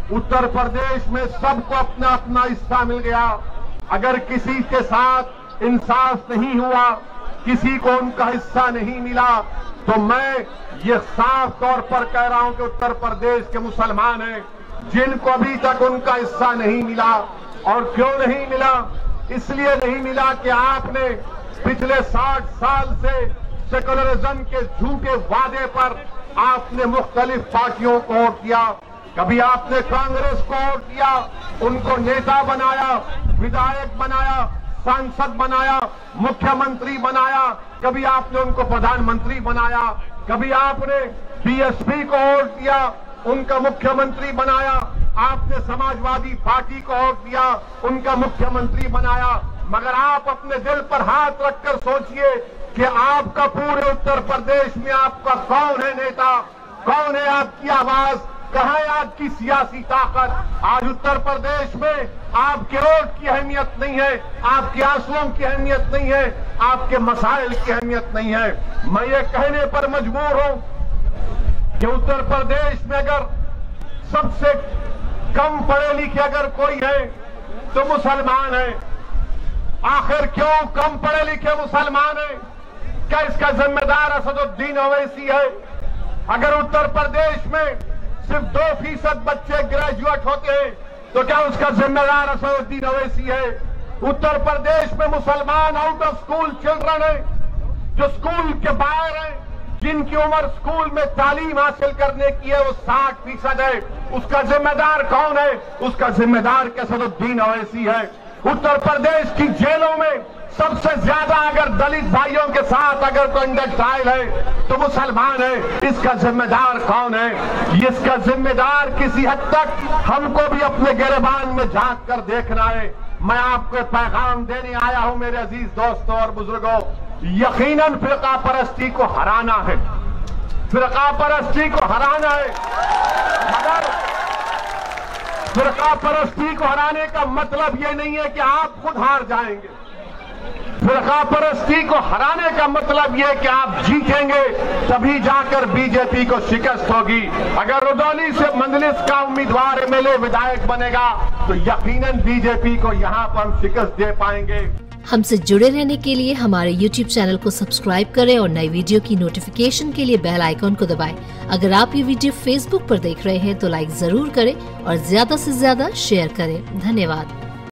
उत्तर प्रदेश में सबको अपना अपना हिस्सा मिल गया। अगर किसी के साथ इंसाफ नहीं हुआ, किसी को उनका हिस्सा नहीं मिला, तो मैं ये साफ तौर पर कह रहा हूं कि उत्तर प्रदेश के मुसलमान हैं जिनको अभी तक उनका हिस्सा नहीं मिला। और क्यों नहीं मिला? इसलिए नहीं मिला कि आपने पिछले 60 साल से सेकुलरिज्म के झूठे वादे पर आपने मुख्तलिफ पार्टियों को वोट दिया। कभी आपने कांग्रेस को वोट दिया, उनको नेता बनाया, विधायक बनाया, सांसद बनाया, मुख्यमंत्री बनाया, कभी आपने उनको प्रधानमंत्री बनाया, कभी आपने बीएसपी को वोट दिया, उनका मुख्यमंत्री बनाया, आपने समाजवादी पार्टी को वोट दिया, उनका मुख्यमंत्री बनाया। मगर आप अपने दिल पर हाथ रखकर सोचिए कि आपका पूरे उत्तर प्रदेश में आपका कौन है नेता, कौन है आपकी आवाज, कहां है आपकी सियासी ताकत? आज उत्तर प्रदेश में आपके वोट की अहमियत नहीं है, आपके आंसुओं की अहमियत नहीं है, आपके मसाइल की अहमियत नहीं है। मैं ये कहने पर मजबूर हूं कि उत्तर प्रदेश में अगर सबसे कम पढ़े लिखे अगर कोई है तो मुसलमान है। आखिर क्यों कम पढ़े लिखे मुसलमान है? क्या इसका जिम्मेदार असदुद्दीन ओवैसी है? अगर उत्तर प्रदेश में सिर्फ 2% बच्चे ग्रेजुएट होते हैं तो क्या उसका जिम्मेदार असदुद्दीन ओवैसी है? उत्तर प्रदेश में मुसलमान आउट ऑफ स्कूल चिल्ड्रन है, जो स्कूल के बाहर है, जिनकी उम्र स्कूल में तालीम हासिल करने की है, वो 60% है। उसका जिम्मेदार कौन है? उसका जिम्मेदार असदुद्दीन ओवैसी है। उत्तर प्रदेश की जेलों में सबसे ज्यादा अगर दलित भाइयों के साथ अगर कंडक्ट ट्रायल है तो मुसलमान है। इसका जिम्मेदार कौन है? इसका जिम्मेदार किसी हद तक हमको भी अपने गिरबान में झांक कर देखना है। मैं आपको पैगाम देने आया हूं मेरे अजीज दोस्तों और बुजुर्गों, यकीनन फिरका परस्ती को हराना है, फिरका परस्ती को हराना है। मगर फिरका परस्ती को हराने का मतलब ये नहीं है कि आप खुद हार जाएंगे। फिरका परस्ती को हराने का मतलब यह कि आप जीतेंगे, तभी जाकर बीजेपी को शिकस्त होगी। अगर रुदौली से मंदलिस का उम्मीदवार एमएलए विधायक बनेगा तो यकीनन बीजेपी को यहां पर हम शिकस्त दे पाएंगे। हमसे जुड़े रहने के लिए हमारे YouTube चैनल को सब्सक्राइब करें और नई वीडियो की नोटिफिकेशन के लिए बेल आइकॉन को दबाएं। अगर आप ये वीडियो Facebook पर देख रहे हैं तो लाइक जरूर करें और ज्यादा से ज्यादा शेयर करें। धन्यवाद।